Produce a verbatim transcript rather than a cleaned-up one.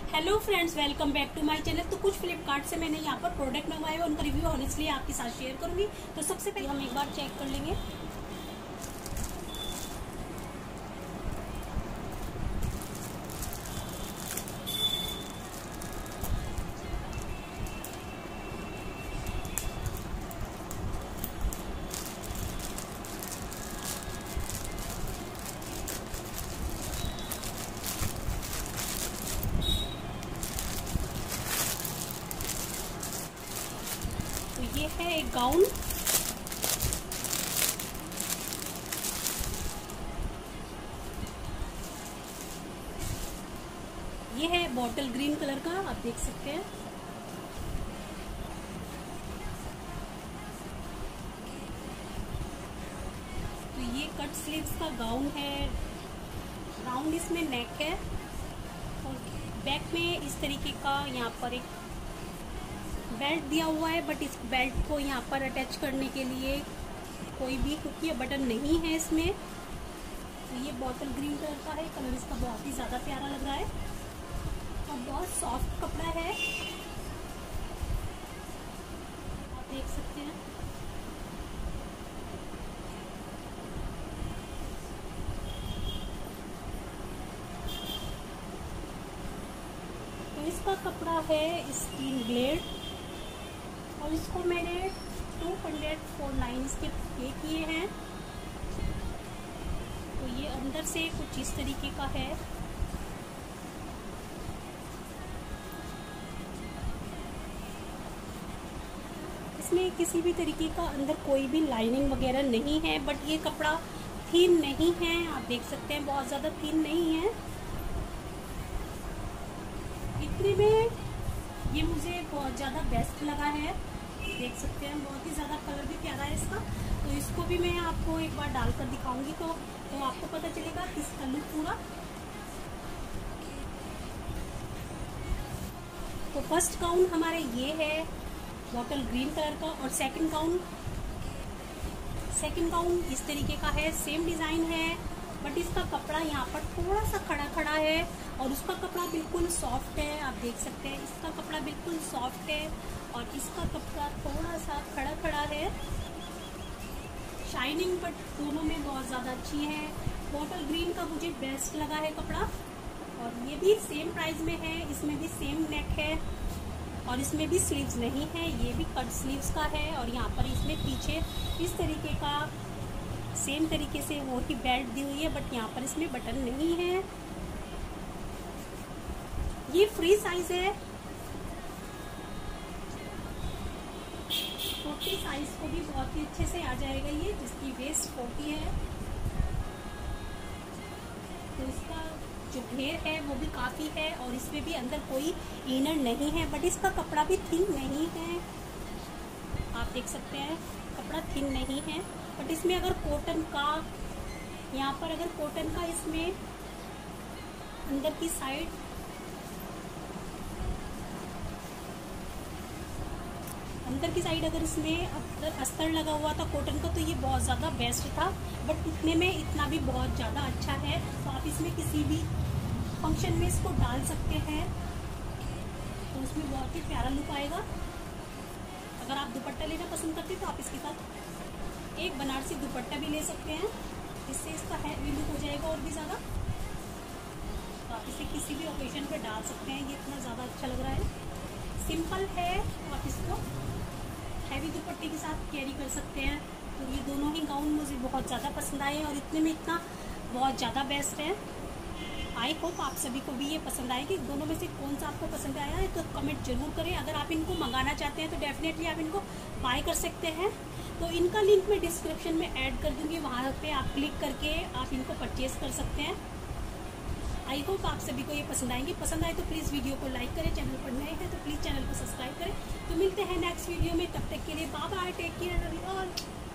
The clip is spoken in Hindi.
Hello friends, welcome back to my channel. तो कुछ फ्लिपकार्ट से मैंने यहाँ पर प्रोडक्ट मंगवाए हैं, उनका रिव्यू ऑनेस्टली आपके साथ शेयर करूंगी। तो सबसे पहले हम एक बार चेक कर लेंगे। तो ये है एक गाउन। ये है बॉटल ग्रीन कलर का, आप देख सकते हैं। तो ये कट स्लीव्स का गाउन है, राउंड इसमें नेक है और बैक में इस तरीके का यहाँ पर एक बेल्ट दिया हुआ है। बट इस बेल्ट को यहाँ पर अटैच करने के लिए कोई भी क्योंकि ये बटन नहीं है इसमें। तो ये बॉटल ग्रीन कलर का है, कलर इसका बहुत ही ज़्यादा प्यारा लग रहा है और बहुत सॉफ्ट कपड़ा है, आप देख सकते हैं। तो इसका कपड़ा है स्किन ग्लेड और इसको मैंने टू हंड्रेड फोर नाइन इसके पे किए हैं। तो ये अंदर से कुछ इस तरीके का है। इसमें किसी भी तरीके का अंदर कोई भी लाइनिंग वगैरह नहीं है। बट ये कपड़ा थिन नहीं है, आप देख सकते हैं, बहुत ज़्यादा थिन नहीं है। इतने में ये मुझे बहुत ज़्यादा बेस्ट लगा है, देख सकते हैं। बहुत ही ज़्यादा कलर भी प्यारा है इसका। तो इसको भी मैं आपको एक बार डालकर दिखाऊंगी तो तो आपको पता चलेगा इसका लुक पूरा। तो फर्स्ट गाउन हमारे ये है बॉटल ग्रीन कलर का और सेकंड गाउन सेकंड गाउन इस तरीके का है, सेम डिज़ाइन है। बट इसका कपड़ा यहाँ पर थोड़ा सा खड़ा खड़ा है और उसका कपड़ा बिल्कुल सॉफ्ट है, आप देख सकते हैं। इसका कपड़ा बिल्कुल सॉफ्ट है और इसका कपड़ा थोड़ा सा खड़ा खड़ा है। शाइनिंग बट दोनों में बहुत ज़्यादा अच्छी है। बॉटल ग्रीन का मुझे बेस्ट लगा है कपड़ा और ये भी सेम प्राइस में है। इसमें भी सेम नेक है और इसमें भी स्लीव्स नहीं है, ये भी कट स्लीव्स का है। और यहाँ पर इसमें पीछे इस तरीके का सेम तरीके से वो ही बेल्ट दी हुई है, बट यहाँ पर इसमें बटन नहीं है। ये फ्री साइज है, फोर्टी साइज को भी बहुत ही अच्छे से आ जाएगा ये, जिसकी वेस्ट फोर्टी है। तो इसका जो घेर है वो भी काफ़ी है और इसमें भी अंदर कोई इनर नहीं है। बट इसका कपड़ा भी थिन नहीं है, आप देख सकते हैं, कपड़ा थिन नहीं है। बट इसमें अगर कॉटन का यहाँ पर अगर कॉटन का इसमें अंदर की साइड अंदर की साइड अगर इसमें अगर अस्तर लगा हुआ था कॉटन का तो ये बहुत ज़्यादा बेस्ट था। बट इतने में इतना भी बहुत ज़्यादा अच्छा है। तो आप इसमें किसी भी फंक्शन में इसको डाल सकते हैं तो उसमें बहुत ही प्यारा लुक आएगा। अगर आप दुपट्टा लेना पसंद करते हैं तो आप इसके साथ एक बनारसी दुपट्टा भी ले सकते हैं, इससे इसका हैवी लुक हो जाएगा और भी ज़्यादा। तो आप इसे किसी भी ओकेजन पे डाल सकते हैं, ये इतना ज़्यादा अच्छा लग रहा है। सिंपल है तो आप इसको हैवी दुपट्टे के साथ कैरी कर सकते हैं। तो ये दोनों ही गाउन मुझे बहुत ज़्यादा पसंद आए और इतने में इतना बहुत ज़्यादा बेस्ट है। आई होप आप सभी को भी ये पसंद आएगी। दोनों में से कौन सा आपको पसंद आया है तो कमेंट जरूर करें। अगर आप इनको मंगाना चाहते हैं तो डेफिनेटली आप इनको बाय कर सकते हैं। तो इनका लिंक मैं डिस्क्रिप्शन में ऐड कर दूँगी, वहाँ पे आप क्लिक करके आप इनको परचेज़ कर सकते हैं। आई होप आप सभी को ये पसंद आएंगे। पसंद आए तो प्लीज़ वीडियो को लाइक करें, चैनल पर नए हैं तो प्लीज़ चैनल को सब्सक्राइब करें। तो मिलते हैं नेक्स्ट वीडियो में, तब तक के लिए bye bye, take care everyone.